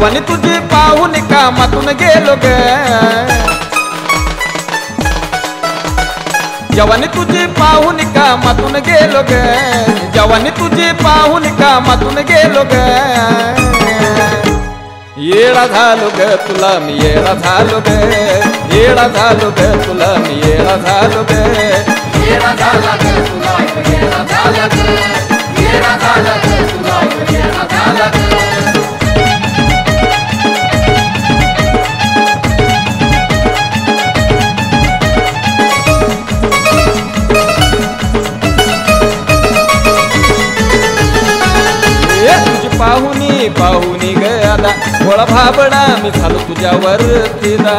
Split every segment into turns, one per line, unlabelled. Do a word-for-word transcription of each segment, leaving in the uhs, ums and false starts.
जवानी तुझी पाहून कामातून गेलो ग, जवानी तुझी पाहून कामातून गेलो ग, जवानी तुझी पाहून कामातून गेलो ग। येडा झालो ग तुला मी येडा झालो ग, येडा झालो ग तुला मी येडा झालो ग,
येडा झाला ग तुला येडा झाला ग, येडा झाला ग तुला येडा झाला ग।
तुझी पाहुनी पाहुनी ग आदा भोळा भाबडा मी झालो तुझ्यावर फिदा।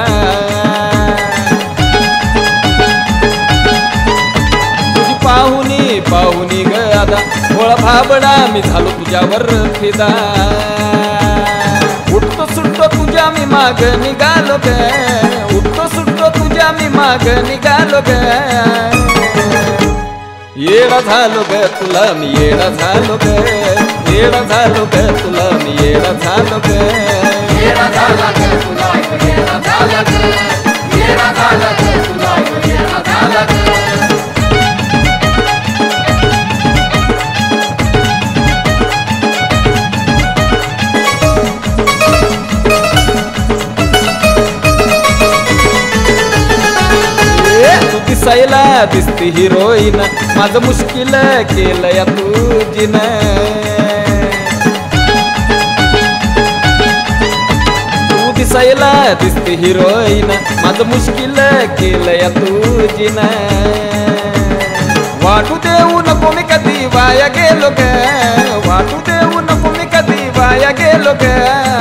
तुझी पाहुनी पाहुनी ग आदा भोळा भाबडा मी झालो तुझ्यावर फिदा। उठतो सुटतो तुझ्या मी माग निघालो ग, उठतो सुटतो तुझ्या मी माग निघालो ग। येडा झालो ग तुला मी येडा झालो ग, येडा झालो ग तुला मी येडा झालो ग,
येडा झाला ग तुला येडा झाला ग, येडा झाला ग तुला येडा झाला ग।
तू दिसायला दिसती हिरोईन माझं मुश्किल केलं या तुझीन। तू दिसायला दिसती हिरोईन माझं मुश्किल केलं या तुझीन। वाटू देऊ नको मी कधी वाया गेलो ग, वाटू देऊ नको मी कधी वाया गेलो ग।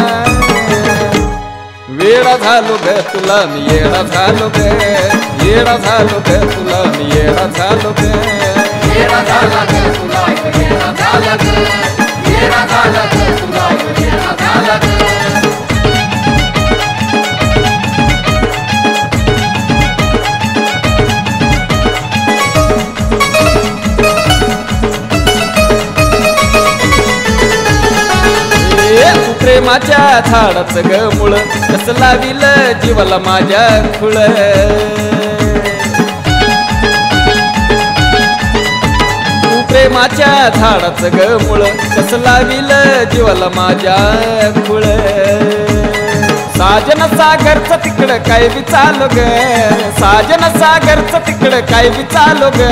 वेडा झालो ग तुला मी येडा झालो ग, येडा झालो ग तुला मी येडा झालो ग,
येडा झाला ग तुला येडा झाला ग, येडा झाला ग तुला येडा झाला ग।
तू प्रेमाच्या झाडाचं ग मुळ कसं लाविल जीवाला माझ्या खुळ। तू प्रेमाच्या झाडाचं ग मुळ कसं लाविल जीवाला माझ्या खुळ। साजन सागरचं तिकडं काय बी चालो ग, साजन सागरचं तिकडं काय बी चालो ग।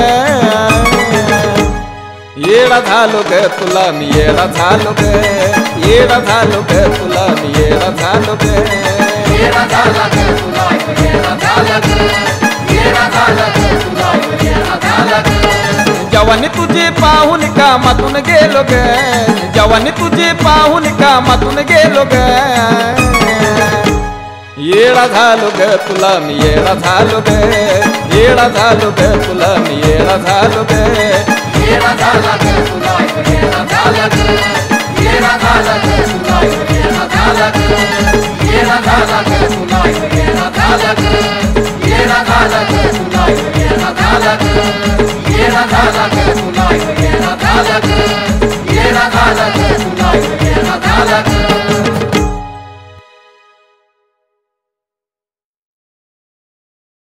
येडा झालो ग तुला मी येडा झालो ग, येडा झालो ग तुला मी येडा झालो ग,
येडा झाला ग तुला येडा झाला ग, येडा झाला ग तुला येडा झाला ग।
जवानी तुझी पाहून कामातून गेलो ग, जवानी तुझी पाहून कामातून गेलो ग। येडा झालो ग तुला मी येडा झालो ग, येडा झालो ग तुला मी येडा झालो ग,
येडा झाला ग तुला येडा झाला ग, येडा झाला ग तुला येडा झाला ग, येडा झाला ग तुला येडा झाला ग, येडा झाला ग तुला येडा झाला ग, येडा झाला ग